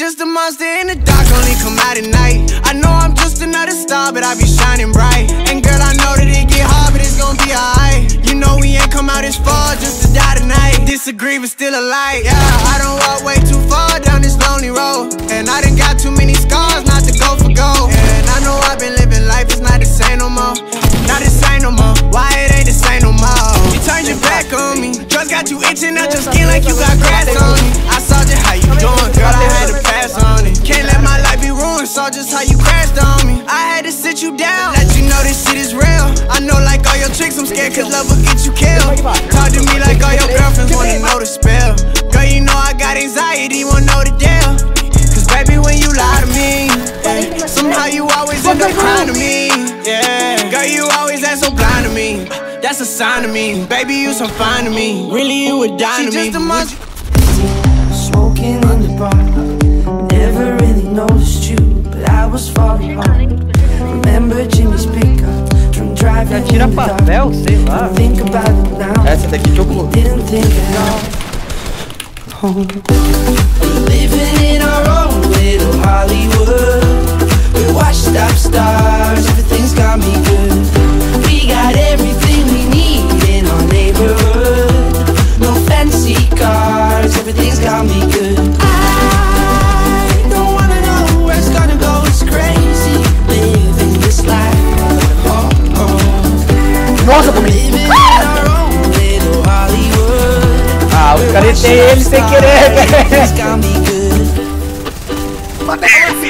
just a monster in the dark, only come out at night. I know I'm just another star, but I be shining bright. And girl, I know that it get hard, but it's gonna be alright. You know we ain't come out as far just to die tonight. Disagree, but still alive, yeah. I don't walk way too far down this lonely road, and I done got too many scars not to go for gold. And I know I've been living life, it's not the same no more. Not the same no more, why it ain't the same no more? You turned your back on me, drugs got you itching up your skin like you got grass on you. I saw just how you doing, girl, I had to pass on it. Can't let my life be ruined, saw just how you crashed on me. I had to sit you down, let you know this shit is real. I know like all your tricks, I'm scared cause love will get you killed. Talk to me like all your girlfriends wanna know the spell. Girl, you know I got anxiety, wanna know the deal. Cause baby, when you lie to me, yeah, somehow you always end up crying to me, yeah. Girl, you always act so blind to me, that's a sign to me. Baby, you so fine to me, really you would die to me. Just a monster. Smoking in the bar, never really noticed you, but I was falling hard. Remember Jimmy's pickup, drunk driving in the dark. Don't think about it now, we didn't think at all. Living in our own little Hollywood, we're washed up stars, everything's got me good. We got everything we need in our neighborhood, no fancy cars, everything's got me good. I don't wanna know where it's gonna go, it's crazy living this life. Living in our own little Hollywood. Ah, os caras têm ele sem querer, velho. Everything's got me good.